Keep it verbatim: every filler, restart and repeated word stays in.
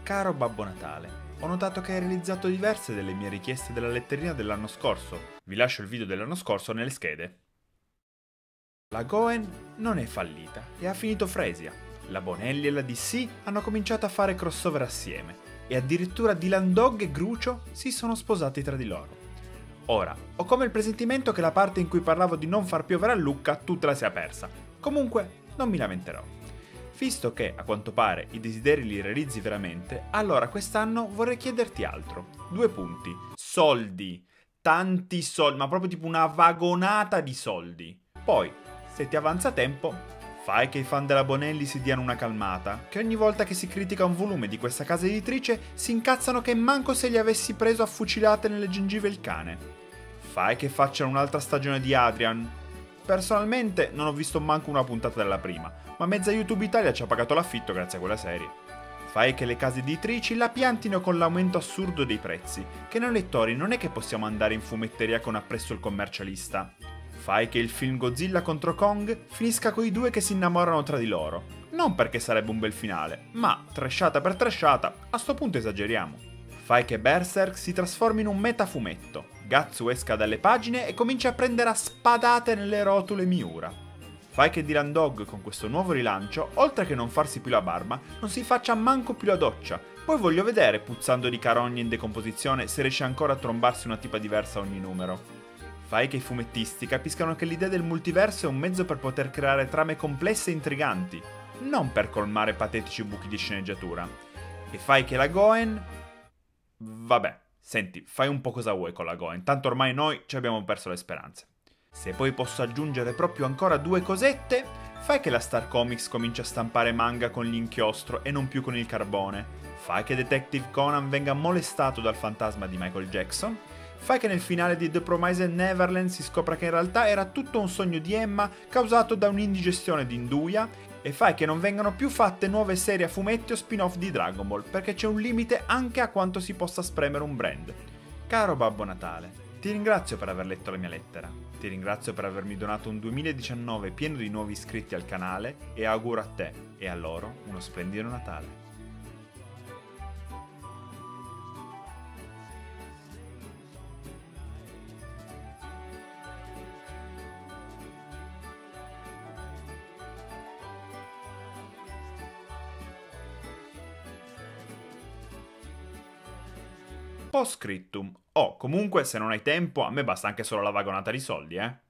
Caro Babbo Natale, ho notato che hai realizzato diverse delle mie richieste della letterina dell'anno scorso. Vi lascio il video dell'anno scorso nelle schede. La Goen non è fallita e ha finito Fresia. La Bonelli e la D C hanno cominciato a fare crossover assieme e addirittura Dylan Dog e Grucio si sono sposati tra di loro. Ora, ho come il presentimento che la parte in cui parlavo di non far piovere a Lucca tu te la sia persa. Comunque, non mi lamenterò. Visto che, a quanto pare, i desideri li realizzi veramente, allora quest'anno vorrei chiederti altro. Due punti. Soldi. Tanti soldi, ma proprio tipo una vagonata di soldi. Poi, se ti avanza tempo, fai che i fan della Bonelli si diano una calmata, che ogni volta che si critica un volume di questa casa editrice si incazzano che manco se li avessi preso a fucilate nelle gengive il cane. Fai che facciano un'altra stagione di Adrian. Personalmente non ho visto manco una puntata della prima, ma mezza YouTube Italia ci ha pagato l'affitto grazie a quella serie. Fai che le case editrici la piantino con l'aumento assurdo dei prezzi, che noi lettori non è che possiamo andare in fumetteria con appresso il commercialista. Fai che il film Godzilla contro Kong finisca coi due che si innamorano tra di loro. Non perché sarebbe un bel finale, ma, trashata per trashata, a sto punto esageriamo. Fai che Berserk si trasformi in un metafumetto, Gatsu esca dalle pagine e comincia a prendere a spadate nelle rotule Miura. Fai che Dylan Dog con questo nuovo rilancio, oltre che non farsi più la barba, non si faccia manco più la doccia. Poi voglio vedere, puzzando di carogne in decomposizione, se riesce ancora a trombarsi una tipa diversa a ogni numero. Fai che i fumettisti capiscano che l'idea del multiverso è un mezzo per poter creare trame complesse e intriganti, non per colmare patetici buchi di sceneggiatura. E fai che la Goen... Vabbè, senti, fai un po' cosa vuoi con la Goen, tanto ormai noi ci abbiamo perso le speranze. Se poi posso aggiungere proprio ancora due cosette, fai che la Star Comics cominci a stampare manga con l'inchiostro e non più con il carbone. Fai che Detective Conan venga molestato dal fantasma di Michael Jackson. Fai che nel finale di The Promised Neverland si scopra che in realtà era tutto un sogno di Emma causato da un'indigestione di Induja. E fai che non vengano più fatte nuove serie a fumetti o spin-off di Dragon Ball, perché c'è un limite anche a quanto si possa spremere un brand. Caro Babbo Natale, ti ringrazio per aver letto la mia lettera, ti ringrazio per avermi donato un duemiladiciannove pieno di nuovi iscritti al canale e auguro a te e a loro uno splendido Natale. Post scriptum. Oh, comunque se non hai tempo, a me basta anche solo la vagonata di soldi, eh.